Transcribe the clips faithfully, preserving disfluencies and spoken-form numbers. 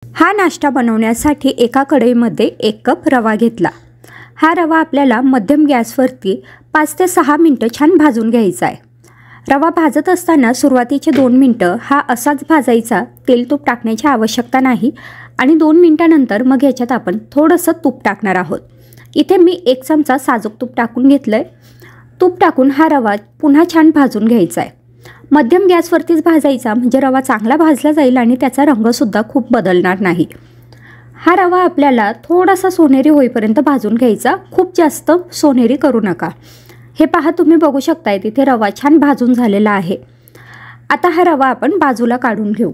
हा नाश्ता बनवण्यासाठी एका कढईमध्ये एक कप रवा घेतला। हा रवा आपल्याला मध्यम गॅसवरती पाच ते सहा मिनिटं छान भाजून घ्यायचा आहे। रवा भाजत असताना सुरुवातीचे दोन मिनिटं हा असाच भाजायचा, तेल तूप टाकण्याची आवश्यकता नाही आणि दोन मिनिटांनंतर मग याच्यात आपण थोडंसं तूप टाकणार आहोत। इथे मी एक चमचा साजूक तूप टाकून घेतलंय। तूप टाकून हा रवा पुन्हा छान भाजून घ्यायचा आहे। मध्यम गॅसवरतीच भाजायचा, म्हणजे रवा चांगला भाजला जाईल आणि त्याचा रंगसुद्धा खूप बदलणार नाही। हा रवा आपल्याला थोडासा सोनेरी होईपर्यंत भाजून घ्यायचा, खूप जास्त सोनेरी करू नका। हे पहा, तुम्ही बघू शकताय तिथे रवा छान भाजून झालेला आहे। आता हा रवा आपण बाजूला काढून घेऊ।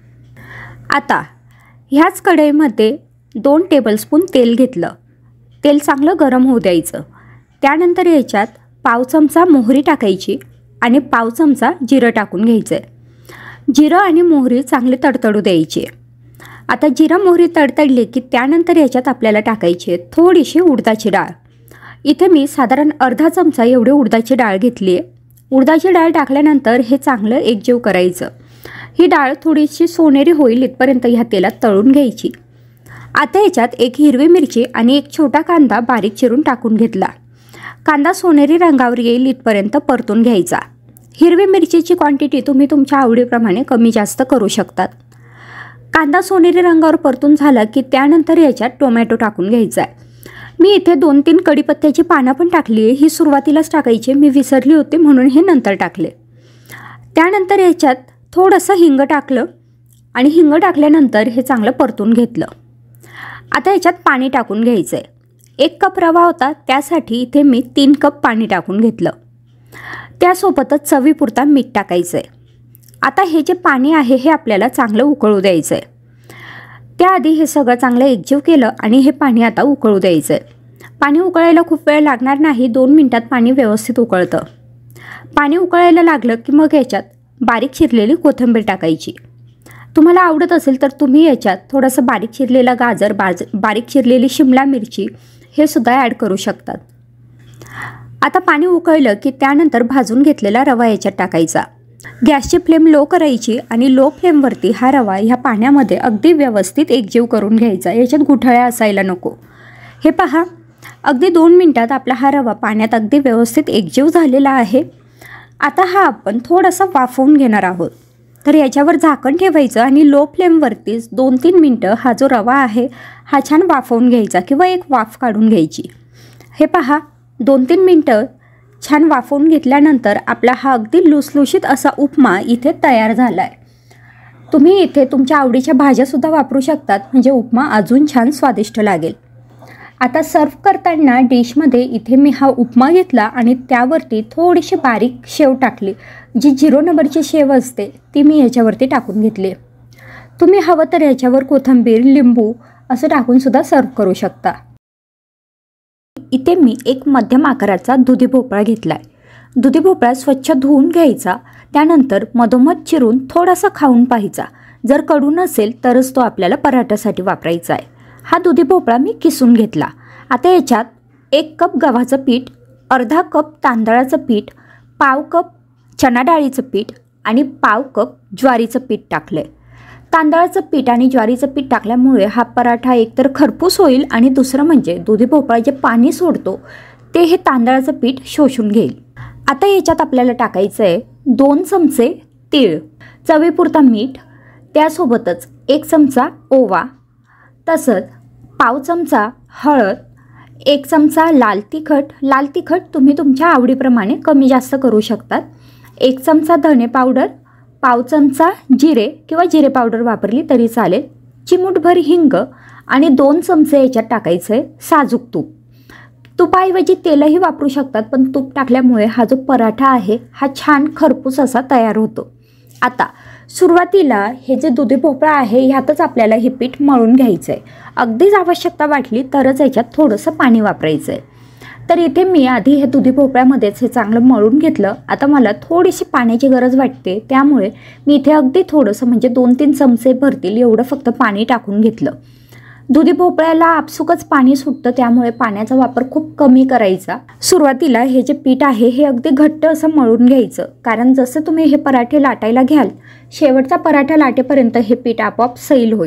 आता ह्याच कढईमध्ये दोन टेबलस्पून तेल घेतलं। तेल चांगलं गरम होऊ द्यायचं। त्यानंतर याच्यात पाव चमचा मोहरी टाकायची आणि पाव चमचा जिरं टाकून घ्यायचं आहे। जिरं आणि मोहरी चांगली तडतडू द्यायची। आता जिरं मोहरी तडतडली की त्यानंतर याच्यात आपल्याला टाकायची आहे थोडीशी उडदाची डाळ। इथे मी साधारण अर्धा चमचा एवढी उडदाची डाळ घेतली आहे। उडदाची डाळ टाकल्यानंतर हे चांगलं एकजीव करायचं। ही डाळ थोडीशी सोनेरी होईल इथपर्यंत ह्या तेलात तळून घ्यायची। आता याच्यात एक हिरवी मिरची आणि एक छोटा कांदा बारीक चिरून टाकून घेतला। कांदा सोनेरी रंगावर येईल इथपर्यंत परतून घ्यायचा। हिरवी मिरचीची क्वांटिटी तुम्ही तुमच्या आवडीप्रमाणे कमी जास्त करू शकतात। कांदा सोनेरी रंगावर परतून झाला की त्यानंतर याच्यात टोमॅटो टाकून घ्यायचा आहे। मी इथे दोन तीन कढीपत्त्याची पानं पण टाकली आहे। ही सुरुवातीलाच टाकायची, मी विसरली होती म्हणून हे नंतर टाकले। त्यानंतर याच्यात थोडंसं हिंग टाकलं आणि हिंग टाकल्यानंतर हे चांगलं परतून घेतलं। आता याच्यात पाणी टाकून घ्यायचं आहे। एक कप रवा होता, त्यासाठी इथे मी तीन कप पाणी टाकून घेतलं। त्यासोबतच चवीपुरता मीठ टाकायचं आहे। आता हे जे पाणी आहे हे आपल्याला चांगलं उकळू द्यायचं आहे। त्याआधी हे सगळं चांगलं एकजीव केलं आणि हे पाणी आता उकळू द्यायचं आहे। पाणी उकळायला खूप वेळ लागणार नाही, दोन मिनिटात पाणी व्यवस्थित उकळतं। पाणी उकळायला लागलं की मग याच्यात बारीक चिरलेली कोथिंबीर टाकायची। तुम्हाला आवडत असेल तर तुम्ही याच्यात थोडंसं बारीक चिरलेला गाजर, बाज बारीक चिरलेली शिमला मिरची हे सुद्धा ॲड करू शकतात। आता पाणी उकळलं की त्यानंतर भाजून घेतलेला रवा याच्यात टाकायचा। गॅसची फ्लेम लो करायची आणि लो फ्लेमवरती हा रवा ह्या पाण्यामध्ये अगदी व्यवस्थित एकजीव करून घ्यायचा। याच्यात गुठळ्या असायला नको। हे पहा, अगदी दोन मिनिटात आपला हा रवा पाण्यात अगदी व्यवस्थित एकजीव झालेला आहे। आता हा आपण थोडासा वाफवून घेणार आहोत। तर याच्यावर झाकण ठेवायचं आणि लो फ्लेमवरतीच दोन तीन मिनटं हा जो रवा आहे हा छान वाफवून घ्यायचा किंवा एक वाफ काढून घ्यायची। हे पहा, दोन तीन मिनटं छान वाफवून घेतल्यानंतर आपला हा अगदी लुसलुशीत असा उपमा इथे तयार झाला आहे। तुम्ही इथे तुमच्या आवडीच्या भाज्यासुद्धा वापरू शकतात, म्हणजे उपमा अजून छान स्वादिष्ट लागेल। आता सर्व करताना डिशमध्ये इथे मी हा उपमा घेतला आणि त्यावरती थोडीशी बारीक शेव टाकली। जी झिरो नंबरची शेव असते ती मी ह्याच्यावरती टाकून घेतली। तुम्ही हवं तर ह्याच्यावर कोथिंबीर, लिंबू असं टाकूनसुद्धा सर्व करू शकता। इथे मी एक मध्यम आकाराचा दुधी भोपळा घेतला आहे। दुधी भोपळा स्वच्छ धुवून घ्यायचा, त्यानंतर मधोमध चिरून थोडासा खाऊन पाहायचा। जर कडू नसेल तरच तो आपल्याला पराठ्यासाठी वापरायचा आहे। हा दुधी भोपळा मी किसून घेतला। आता याच्यात एक कप गव्हाचं पीठ, अर्धा कप तांदळाचं पीठ, पाव कप चणा डाळीचं पीठ आणि पाव कप ज्वारीचं पीठ टाकलं आहे। तांदळाचं पीठ आणि ज्वारीचं पीठ टाकल्यामुळे हा पराठा एकतर खरपूस होईल आणि दुसरं म्हणजे दुधी भोपळा जे पाणी सोडतो ते हे तांदळाचं पीठ शोषून घेईल। आता याच्यात आपल्याला टाकायचं आहे दोन चमचे तीळ, चवीपुरता मीठ, त्यासोबतच एक चमचा ओवा, तसंच पाव चमचा हळद, एक चमचा लाल तिखट। लाल तिखट तुम्ही तुमच्या आवडीप्रमाणे कमी जास्त करू शकतात। एक चमचा धणे पावडर, पाव चमचा जिरे किंवा जिरे पावडर वापरली तरी चालेल, चिमूटभर हिंग आणि दोन चमचे याच्यात टाकायचं आहे साजूक तूप। तुपाऐवजी तेलही वापरू शकतात, पण तूप टाकल्यामुळे हा जो पराठा आहे हा छान खरपूस असा तयार होतो। आता सुरुवातीला हे जे दुधी भोपळा आहे ह्यातच आपल्याला हे पीठ मळून घ्यायचं आहे। अगदीच आवश्यकता वाटली तरच याच्यात थोडंसं पाणी वापरायचं आहे। तर इथे मी आधी हे दुधी भोपळ्यामध्येच हे चांगलं मळून घेतलं। आता मला थोडीशी पाण्याची गरज वाटते, त्यामुळे मी इथे अगदी थोडंसं म्हणजे दोन तीन चमचे भरतील एवढं फक्त पाणी टाकून घेतलं। दुधी भोपळ्याला आपसुकच पाणी सुटतं, त्यामुळे पाण्याचा वापर खूप कमी करायचा। सुरुवातीला हे जे पीठ आहे हे अगदी घट्ट असं मळून घ्यायचं, कारण जसं तुम्ही हे पराठे लाटायला घ्याल शेवटचा पराठा लाटेपर्यंत हे पीठ आपोआप सैल होईल।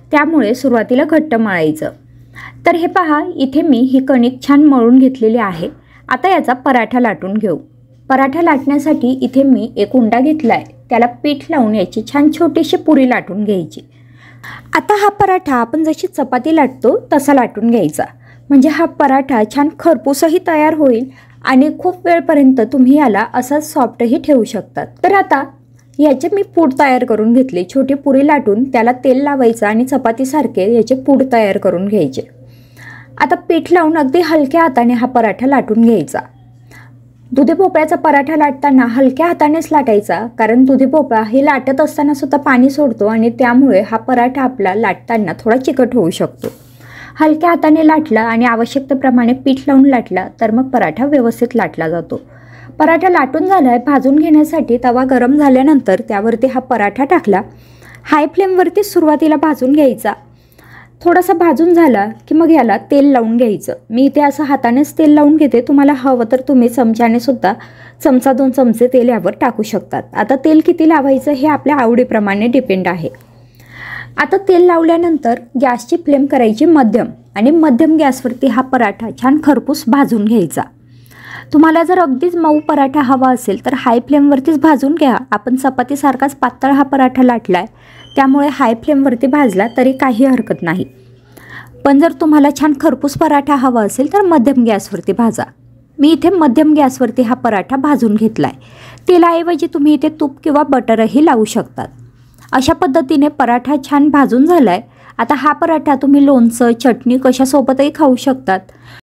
त्यामुळे सुरुवातीला घट्ट मळायचं। तर हे पहा, इथे मी ही कणिक छान मळून घेतलेली आहे। आता याचा पराठा लाटून घेऊ। पराठा लाटण्यासाठी इथे मी एक उंडा घेतला आहे, त्याला पीठ लावून याची छान छोटीशी पुरी लाटून घ्यायची। आता हा पराठा आपण जशी चपाती लाटतो तसा लाटून घ्यायचा, म्हणजे हा पराठा छान खरपूसही तयार होईल आणि खूप वेळपर्यंत तुम्ही याला असा सॉफ्टही ठेवू शकतात। तर आता याचे मी पूड तयार करून घेतले। छोटी पुरी लाटून त्याला तेल लावायचं आणि चपातीसारखे याचे पूड तयार करून घ्यायचे। आता पीठ लावून अगदी हलक्या हाताने हा पराठा लाटून घ्यायचा। दुधी भोपळ्याचा पराठा लाटताना हलक्या हातानेच लाटायचा, कारण दुधी भोपळा हे लाटत असताना सुद्धा पाणी सोडतो आणि त्यामुळे हा पराठा आपला लाटताना थोडा चिकट होऊ शकतो। हलक्या हाताने लाटला आणि आवश्यकतेप्रमाणे पीठ लावून लाटला तर मग पराठा व्यवस्थित लाटला जातो। पराठा लाटून झालाय। भाजून घेण्यासाठी तवा गरम झाल्यानंतर त्यावरती हा पराठा टाकला। हाय फ्लेमवरती सुरुवातीला भाजून घ्यायचा। थोडासा भाजून झाला की मग याला तेल लावून घ्यायचं। मी इथे असं हातानेच तेल लावून घेते, तुम्हाला हवं तर तुम्ही चमच्याने सुद्धा चमचा दोन चमचे तेल यावर टाकू शकतात। आता तेल किती लावायचं हे आपल्या आवडीप्रमाणे डिपेंड आहे। आता तेल लावल्यानंतर गॅसची फ्लेम करायची मध्यम आणि मध्यम गॅसवरती हा पराठा छान खरपूस भाजून घ्यायचा। तुम्हाला जर अगदीच मऊ पराठा हवा असेल तर हाय फ्लेमवरतीच भाजून घ्या। आपण चपातीसारखाच पातळ हा पराठा लाटलाय, त्यामुळे हाय फ्लेमवरती भाजला तरी काही हरकत नाही। पण जर तुम्हाला छान खरपूस पराठा हवा असेल तर मध्यम गॅसवरती भाजा। मी इथे मध्यम गॅसवरती हा पराठा भाजून घेतलाय। तेलाऐवजी तुम्ही इथे तूप किंवा बटरही लावू शकतात। अशा पद्धतीने पराठा छान भाजून झालाय। आता हा पराठा तुम्ही लोणचं, चटणी कशासोबतही खाऊ शकतात।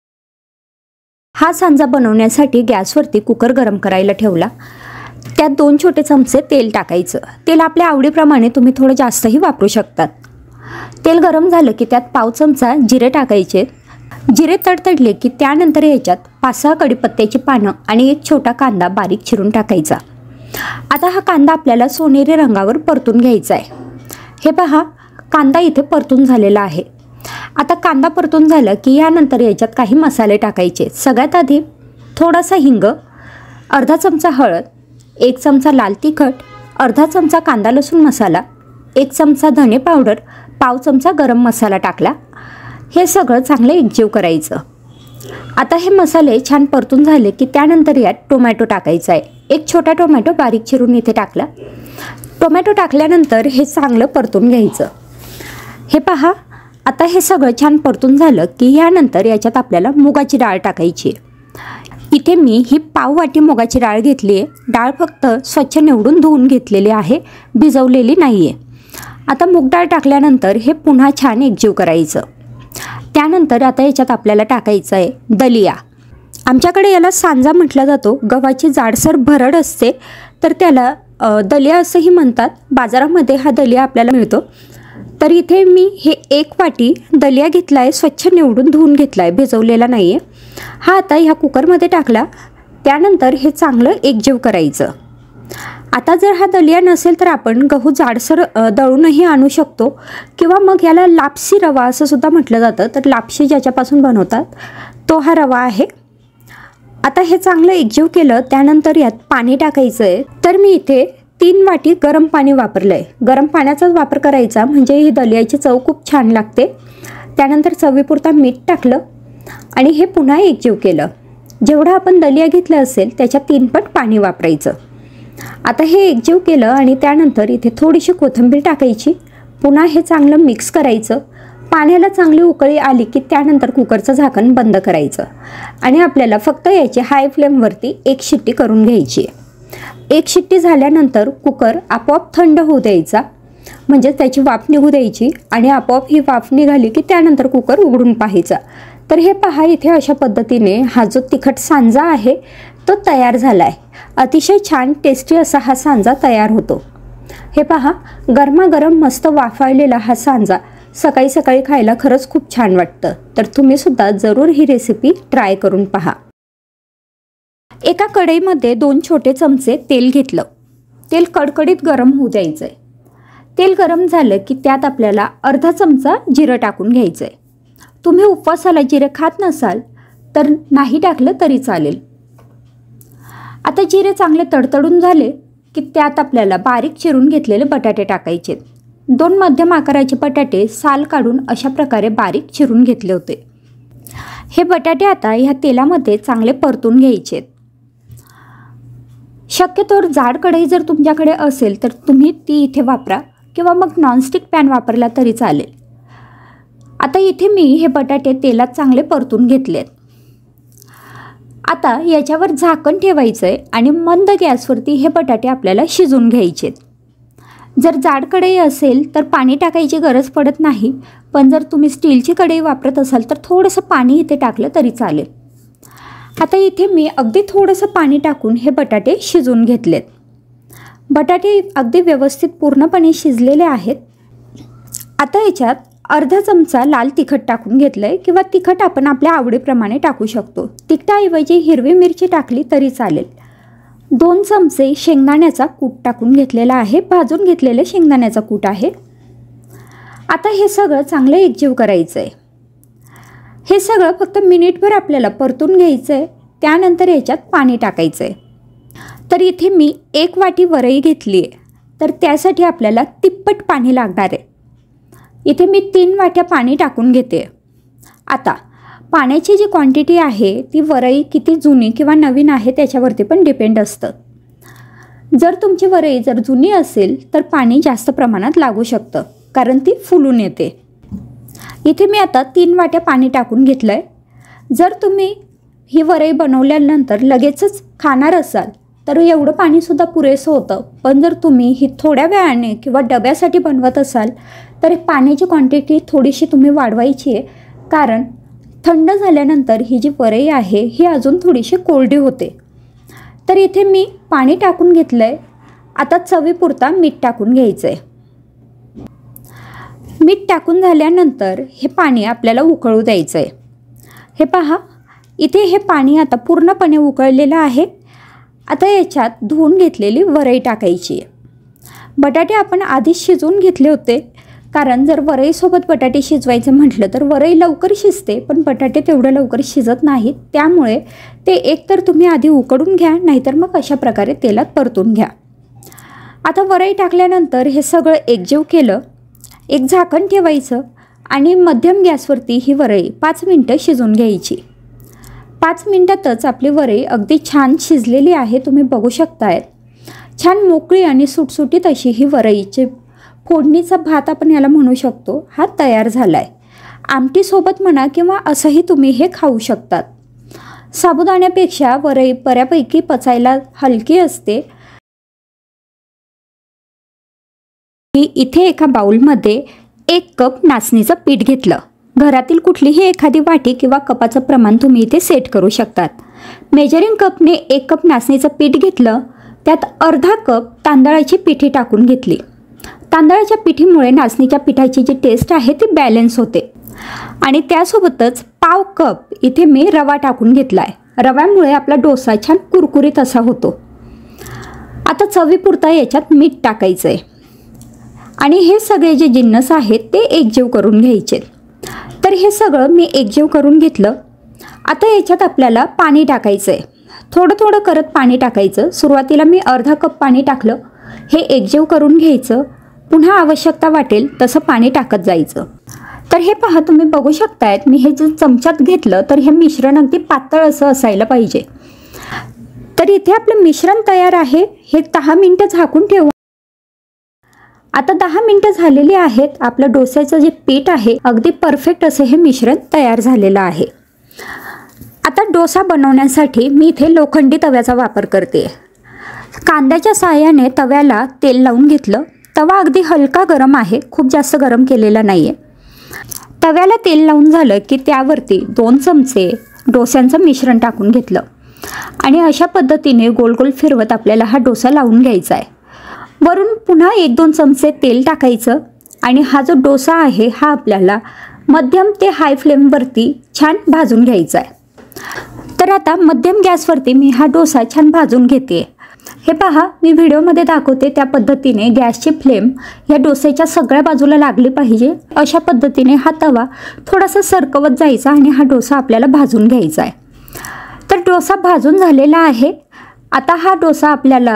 हा सांजा बनवण्यासाठी गॅसवरती कुकर गरम करायला ठेवला। त्यात दोन छोटे चमचे तेल टाकायचं। तेल आपल्या आवडीप्रमाणे तुम्ही थोडं जास्तही वापरू शकतात। तेल गरम झालं की त्यात पाव चमचा जिरे टाकायचे। जिरे तडतडले की त्यानंतर याच्यात पाच सहा कढीपत्त्याची पानं आणि एक छोटा कांदा बारीक चिरून टाकायचा। आता हा कांदा आपल्याला सोनेरी रंगावर परतून घ्यायचा आहे। हे पहा, कांदा इथे परतून झालेला आहे। आता कांदा परतून झाला की यानंतर याच्यात काही मसाले टाकायचे। सगळ्यात आधी थोडासा हिंग, अर्धा चमचा हळद, एक चमचा लाल तिखट, अर्धा चमचा कांदा लसूण मसाला, एक चमचा धने पावडर, पाव चमचा गरम मसाला टाकला। हे सगळं चांगलं एकजीव करायचं। आता हे मसाले छान परतून झाले की त्यानंतर यात टोमॅटो टाकायचा आहे। एक छोटा टोमॅटो बारीक चिरून इथे टाकला। टोमॅटो टाकल्यानंतर हे चांगलं परतून घ्यायचं। हे पहा, आता हे सगळं छान परतून झालं की यानंतर याच्यात आपल्याला मुगाची डाळ टाकायची। इथे मी ही पाव वाटी मुगाची डाळ घेतली आहे। डाळ फक्त स्वच्छ निवडून धुवून घेतलेली आहे, भिजवलेली नाही आहे। आता मूग डाळ टाकल्यानंतर हे पुन्हा छान एकजीव करायचं। त्यानंतर आता याच्यात आपल्याला टाकायचं आहे दलिया। आमच्याकडे याला सांजा म्हटला जातो। गव्हाची जाडसर भरड असते तर त्याला दलिया असंही म्हणतात। बाजारामध्ये हा दलिया आपल्याला मिळतो। तर इथे मी हे एक वाटी दलिया घेतला आहे, स्वच्छ निवडून धुवून घेतला आहे, भिजवलेला नाही आहे। हा आता ह्या कुकरमध्ये टाकला। त्यानंतर हे चांगलं एकजीव करायचं। आता जर हा दलिया नसेल तर आपण गहू जाडसर दळूनही आणू शकतो किंवा मग याला लापसी रवा असं सुद्धा म्हटलं जातं। तर लापशी ज्याच्यापासून बनवतात तो हा रवा आहे। आता हे चांगलं एकजीव केलं त्यानंतर यात पाणी टाकायचं आहे। तर मी इथे तीन वाटी गरम पाणी वापरलं आहे। गरम पाण्याचाच वापर करायचा, म्हणजे ही दलियाची चव खूप छान लागते। त्यानंतर चवीपुरता मीठ टाकलं आणि हे पुन्हा एकजीव केलं। जेवढं आपण दलिया घेतलं असेल त्याच्या तीन पट पाणी वापरायचं। आता हे एकजीव केलं आणि त्यानंतर इथे थोडीशी कोथिंबीर टाकायची। पुन्हा हे चांगलं मिक्स करायचं। पाण्याला चांगली उकळी आली की त्यानंतर कुकरचं झाकण बंद करायचं आणि आपल्याला फक्त याची हाय फ्लेमवरती एक शिट्टी करून घ्यायची। एक शिट्टी झाल्यानंतर कुकर आपोआप थंड होऊ द्यायचा, म्हणजे त्याची वाफ निघू द्यायची आणि आपोआप ही वाफ निघाली की त्यानंतर कुकर उघडून पाहायचा। तर हे पहा, इथे अशा पद्धतीने हा जो तिखट सांजा आहे तो तयार झाला आहे। अतिशय छान टेस्टी असा हा सांजा तयार होतो। हे पहा, गरमागरम मस्त वाफाळलेला हा सांजा सकाळी सकाळी खायला खरंच खूप छान वाटतं। तर तुम्ही सुद्धा जरूर ही रेसिपी ट्राय करून पहा। एका कढईमध्ये दोन छोटे चमचे तेल घेतलं। तेल कडकडीत गरम होऊ द्यायचं आहे। तेल गरम झालं की त्यात आपल्याला अर्धा चमचा जिरं टाकून घ्यायचं आहे। तुम्ही उपवासाला जिरे खात नसाल तर नाही टाकलं तरी चालेल। आता जिरे चांगले तडतडून झाले की त्यात आपल्याला बारीक चिरून घेतलेले बटाटे टाकायचे। दोन मध्यम आकाराचे बटाटे साल काढून अशा प्रकारे बारीक चिरून घेतले होते। हे बटाटे आता ह्या तेलामध्ये चांगले परतून घ्यायचे। शक्यतोवर जाड कढई जर तुमच्याकडे असेल तर तुम्ही ती इथे वापरा किंवा मग नॉनस्टिक पॅन वापरला तरी चालेल। आता इथे मी हे बटाटे तेलात चांगले परतून घेतलेत। आता याच्यावर झाकण ठेवायचं आहे आणि मंद गॅसवरती हे बटाटे आपल्याला शिजून घ्यायचे। जर जाड कढई असेल तर पाणी टाकायची गरज पडत नाही, पण जर तुम्ही स्टीलची कढई वापरत असाल तर थोडंसं पाणी इथे टाकलं तरी चालेल। आता इथे मी अगदी थोडंसं पाणी टाकून हे बटाटे शिजवून घेतलेत। बटाटे अगदी व्यवस्थित पूर्णपणे शिजलेले आहेत। आता याच्यात अर्धा चमचा लाल तिखट टाकून घेतलं आहे किंवा तिखट आपण आपल्या आवडीप्रमाणे टाकू शकतो। तिखटाऐवजी हिरवी मिरची टाकली तरी चालेल। दोन चमचे शेंगदाण्याचा कूट टाकून घेतलेला आहे, भाजून घेतलेले शेंगदाण्याचा कूट आहे। आता हे सगळं चांगलं एकजीव करायचं आहे। हे सगळं फक्त मिनिटभर आपल्याला परतून घ्यायचं आहे। त्यानंतर याच्यात पाणी टाकायचं आहे। तर इथे मी एक वाटी वरई घेतली आहे, तर त्यासाठी आपल्याला तिप्पट पाणी लागणार आहे। इथे मी तीन वाट्या पाणी टाकून घेते। आता पाण्याची जी क्वांटिटी आहे ती वरई किती जुनी किंवा नवीन आहे त्याच्यावरती पण डिपेंड असतं। जर तुमची वरई जर जुनी असेल तर पाणी जास्त प्रमाणात लागू शकतं, कारण ती फुलून येते। इथे मी आता तीन वाट्या पाणी टाकून घेतलं आहे। जर तुम्ही ही वरई बनवल्यानंतर लगेचच खाणार असाल तर एवढं पाणीसुद्धा पुरेसं होतं, पण जर तुम्ही ही थोड्या वेळाने किंवा डब्यासाठी बनवत असाल तर पाण्याची क्वांटिटी थोडीशी तुम्ही वाढवायची आहे, कारण थंड झाल्यानंतर ही जी वरई आहे ही अजून थोडीशी कोरडी होते। तर इथे मी पाणी टाकून घेतलं आहे। आता चवीपुरता मीठ टाकून घ्यायचं आहे। मीठ टाकून झाल्यानंतर हे पाणी आपल्याला उकळू द्यायचं आहे। हे पहा, इथे हे पाणी आता पूर्णपणे उकळलेलं आहे। आता याच्यात धुवून घेतलेली वरई टाकायची आहे। बटाटे आपण आधीच शिजवून घेतले होते, कारण जर वरईसोबत बटाटे शिजवायचं म्हटलं तर वरई लवकर शिजते, पण बटाटे तेवढं लवकर शिजत नाहीत। त्यामुळे ते एकतर तुम्ही आधी उकडून घ्या, नाहीतर मग अशा प्रकारे तेलात परतून घ्या। आता वरई टाकल्यानंतर हे सगळं एकजीव केलं, एक झाकण ठेवायचं आणि मध्यम गॅसवरती ही वरई पाच मिनटं शिजवून घ्यायची। पाच मिनटातच आपली वरई अगदी छान शिजलेली आहे, तुम्ही बघू शकताय। छान मोकळी आणि सुटसुटीत अशी ही वरईची फोडणीचा भात आपण याला म्हणू शकतो, हा तयार झाला आहे। आमटीसोबत म्हणा किंवा असंही तुम्ही हे खाऊ शकतात। साबुदाण्यापेक्षा वरई बऱ्यापैकी पचायला हलकी असते। मी इथे एका बाउलमध्ये एक कप नाचणीचं पीठ घेतलं। घरातील कुठलीही एखादी वाटी किंवा कपाचं प्रमाण तुम्ही इथे सेट करू शकतात। मेजरिंग कपने एक कप नाचणीचं पीठ घेतलं, त्यात अर्धा कप तांदळाची पिठी टाकून घेतली। तांदळाच्या पिठीमुळे नाचणीच्या पिठाची जी टेस्ट आहे ती बॅलन्स होते। आणि त्यासोबतच पाव कप इथे मी रवा टाकून घेतला आहे। रव्यामुळे आपला डोसा छान कुरकुरीत असा होतो। आता चवीपुरता याच्यात मीठ टाकायचं आहे आणि हे सगळे जे जिन्नस आहेत ते एकजीव करून घ्यायचे। तर हे सगळं मी एकजीव करून घेतलं। आता याच्यात आपल्याला पाणी टाकायचं आहे। थोडं थोडं करत पाणी टाकायचं। सुरुवातीला मी अर्धा कप पाणी टाकलं, हे एकजीव करून घ्यायचं। पुन्हा आवश्यकता वाटेल तसं पाणी टाकत जायचं। तर हे पहा, तुम्ही बघू शकतायत मी हे जे चमच्यात घेतलं तर हे मिश्रण अगदी पातळ असं असायला पाहिजे। तर इथे आपलं मिश्रण तयार आहे। हे दहा मिनटं झाकून ठेवू। आता दहा मिनटं झालेली आहेत। आपलं डोस्याचं जे पीठ आहे अगदी परफेक्ट असं हे मिश्रण तयार झालेलं आहे। आता डोसा बनवण्यासाठी मी इथे लोखंडी तव्याचा वापर करते। कांद्याच्या साहाय्याने तव्याला तेल लावून घेतलं। तवा अगदी हलका गरम आहे, खूप जास्त गरम केलेला नाही आहे। तव्याला तेल लावून झालं की त्यावरती दोन चमचे डोस्यांचं मिश्रण टाकून घेतलं आणि अशा पद्धतीने गोल गोल फिरवत आपल्याला हा डोसा लावून घ्यायचा आहे। वरून पुन्हा एक दोन चमचे तेल टाकायचं आणि हा जो डोसा आहे हा आपल्याला मध्यम ते हाय फ्लेमवरती छान भाजून घ्यायचा आहे। तर आता मध्यम गॅसवरती मी हा डोसा छान भाजून घेते। हे पहा, मी व्हिडिओमध्ये दाखवते त्या पद्धतीने गॅसची फ्लेम या डोस्याच्या सगळ्या बाजूला लागली पाहिजे। अशा पद्धतीने हा तवा थोडासा सरकवत जायचा आणि हा डोसा आपल्याला भाजून घ्यायचा आहे। तर डोसा भाजून झालेला आहे। आता हा डोसा आपल्याला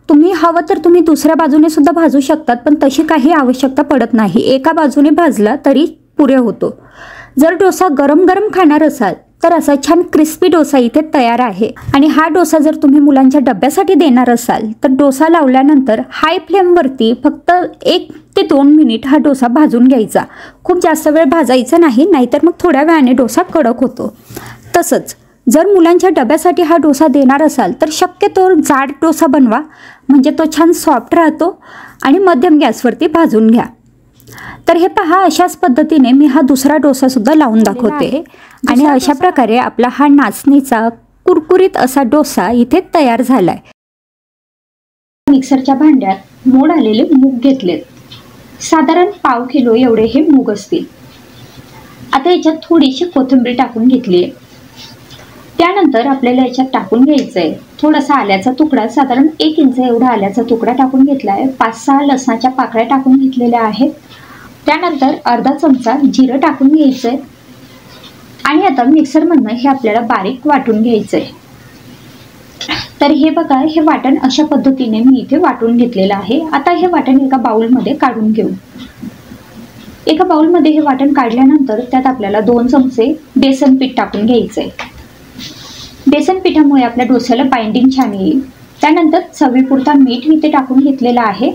तुम्ही हवं तर तुम्ही दुसऱ्या बाजूने सुद्धा भाजू शकतात, पण तशी काही आवश्यकता पडत नाही. एका बाजूने भाजला तरी पुरे होतो. जर डोसा गरम गरम खाणार असाल तर असा छान क्रिस्पी डोसा इथे तयार आहे. आणि हा डोसा जर तुम्ही मुलांच्या डब्यासाठी देणार असाल तर डोसा लावल्यानंतर हाय फ्लेमवरती फक्त एक ते दोन मिनिट हा डोसा भाजून घ्यायचा. खूप जास्त वेळ भाजायचा नाही, नाहीतर मग थोड्या वेळाने डोसा कडक होतो. तसंच जर मुलांच्या डब्यासाठी हा डोसा देणार असाल तर शक्यतो जाड डोसा बनवा, म्हणजे तो छान सॉफ्ट राहतो. आणि मध्यम गॅसवरती भाजून घ्या. तर हे पहा, अशाच पद्धतीने मी हा दुसरा डोसा सुद्धा लावून दाखवते. आणि अशा प्रकारे आपला हा नाचणीचा कुरकुरीत असा डोसा इथे तयार झालाय. मिक्सरच्या भांड्यात मोड आलेले मूग घेतलेत. साधारण पाव किलो एवढे हे मूग असतील. आता याच्यात थोडीशी कोथिंबीर टाकून घेतली आहे. त्यानंतर आपल्याला याच्यात टाकून घ्यायचंय थोडासा आल्याचा तुकडा, साधारण एक इंच एवढा आल्याचा तुकडा टाकून घेतलाय. पाच सहा लसणाच्या पाकळ्या टाकून घेतलेल्या आहेत. त्यानंतर अर्धा चमचा जिरं टाकून घ्यायचंय. आणि आता मिक्सरमधनं हे आपल्याला बारीक वाटून घ्यायचंय. तर हे बघा, हे वाटण अशा पद्धतीने मी इथे वाटून घेतलेलं आहे. आता हे वाटण एका बाउलमध्ये काढून घेऊ. एका बाउलमध्ये हे वाटण काढल्यानंतर त्यात आपल्याला दोन चमचे बेसन पीठ टाकून घ्यायचंय. बेसन पिठामुळे आपल्या डोस्याला बाइंडिंग छान येईल. त्यानंतर चवीपुरता मीठ इथे टाकून घेतलेला आहे.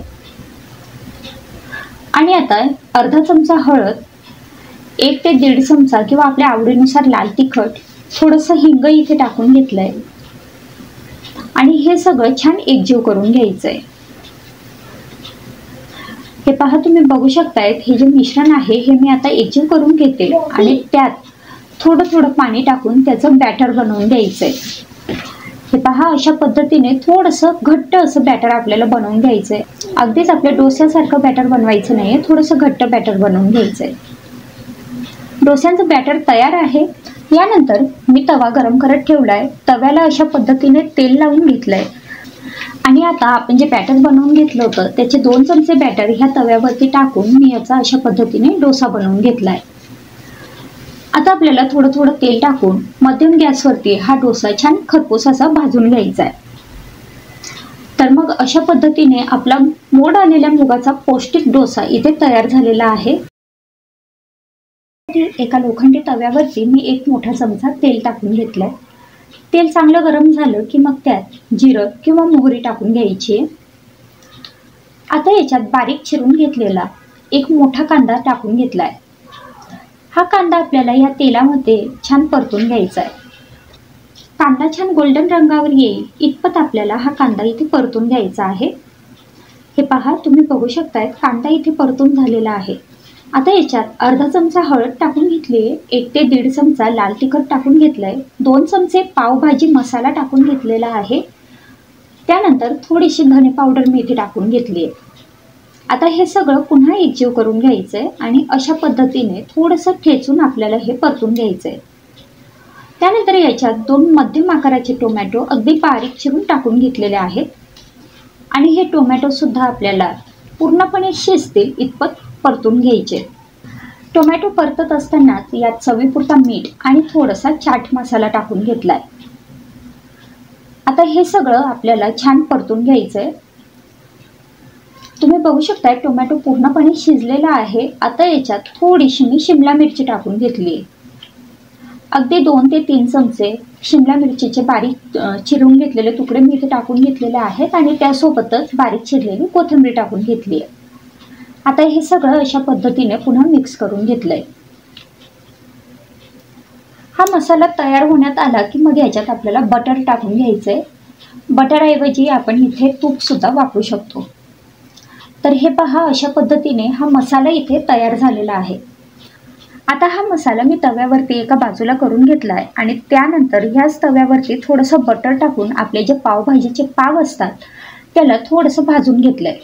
आणि आता अर्धा चमचा हळद, एक ते दीड चमचा किंवा आपल्या आवडीनुसार लाल तिखट, थोडंसं हिंग इथे टाकून घेतलंय. आणि हे सगळं छान एकजीव करून घ्यायचंय. हे पहा, तुम्ही बघू शकतायत हे जे मिश्रण आहे हे मी आता एकजीव करून घेते. आणि त्यात थोडं थोडं पाणी टाकून त्याचं बॅटर बनवून द्यायचंय. हे पहा, अशा पद्धतीने थोडंसं घट्ट असं बॅटर आपल्याला बनवून घ्यायचंय. अगदीच आपल्या डोस्यासारखं बॅटर बनवायचं नाहीये, थोडंसं घट्ट बॅटर बनवून घ्यायचंय. डोस्यांचं बॅटर तयार आहे. यानंतर मी तवा गरम करत ठेवलाय. तव्याला अशा पद्धतीने तेल लावून घेतलंय. आणि आता आपण जे बॅटर बनवून घेतलं होतं त्याचे दोन चमचे बॅटर ह्या तव्यावरती टाकून मी याचा अशा पद्धतीने डोसा बनवून घेतलाय. आता आपल्याला थोडं थोडं तेल टाकून मध्यम गॅसवरती हा डोसा छान खरपूस असा भाजून घ्यायचा आहे. तर मग अशा पद्धतीने आपला मोड आलेल्या मुगाचा पौष्टिक डोसा इथे तयार झालेला आहे. एका लोखंडी तव्यावरती मी एक मोठा चमचा तेल टाकून घेतलंय. तेल चांगलं गरम झालं की मग त्यात जिरं किंवा मोहरी टाकून घ्यायची. आता याच्यात बारीक चिरून घेतलेला एक मोठा कांदा टाकून घेतलाय. हा कांदा आपल्याला या तेलामध्ये छान परतून घ्यायचा आहे. कांदा छान गोल्डन रंगावर येईल इतपत आपल्याला हा कांदा इथे परतून घ्यायचा आहे. हे पहा, तुम्ही बघू शकताय कांदा इथे परतून झालेला आहे. आता याच्यात अर्धा चमचा हळद टाकून घेतली, एक ते दीड चमचा लाल तिखट टाकून घेतलंय, दोन चमचे पावभाजी मसाला टाकून घेतलेला आहे. त्यानंतर थोडीशी धने पावडर मी इथे टाकून घेतली आहे. आता हे सगळं पुन्हा एकजीव करून घ्यायचंय. आणि अशा पद्धतीने थोडंसं ठेचून आपल्याला हे परतून घ्यायचंय. त्यानंतर याच्यात दोन मध्यम आकाराचे टोमॅटो अगदी बारीक चिरून टाकून घेतलेले आहेत. आणि हे टोमॅटो सुद्धा आपल्याला पूर्णपणे शिजतील इतपत परतून घ्यायचे. टोमॅटो परतत असतानाच यात चवीपुरता मीठ आणि थोडासा चाट मसाला टाकून घेतलाय. आता हे सगळं आपल्याला छान परतून घ्यायचंय. तुम्ही बघू शकता टोमॅटो पूर्णपणे शिजलेला आहे. आता याच्यात थोडीशी मी शिमला मिरची टाकून घेतली. अगदी दोन ते तीन चमचे शिमला मिरचीचे बारीक चिरून घेतलेले तुकडे मी इथे टाकून घेतलेले आहेत. आणि त्यासोबतच बारीक चिरलेली कोथिंबीर टाकून घेतली आहे. आता हे सगळं अशा पद्धतीने पुन्हा मिक्स करून घेतलंय. हा मसाला तयार होण्यात आला की मग याच्यात आपल्याला बटर टाकून घ्यायचंय. बटरऐवजी आपण इथे तूप सुद्धा वापरू शकतो. तर हे पहा, अशा पद्धतीने हा मसाला इथे तयार झालेला आहे. आता हा मसाला मी तव्यावरती एका बाजूला करून घेतलाय. आणि त्यानंतर ह्याच तव्यावरती थोडंसं बटर टाकून आपले जे पावभाजीचे पाव असतात त्याला थोडंसं भाजून घेतलंय.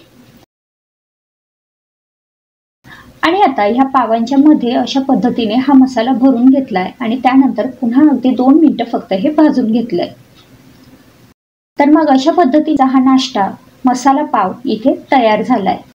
आणि आता ह्या पावांच्या मध्ये अशा पद्धतीने हा मसाला भरून घेतलाय. आणि त्यानंतर पुन्हा अगदी दोन मिनिटं फक्त हे भाजून घेतलंय. तर मग अशा पद्धतीचा हा नाश्ता मसाला पाव इथे तयार झालाय.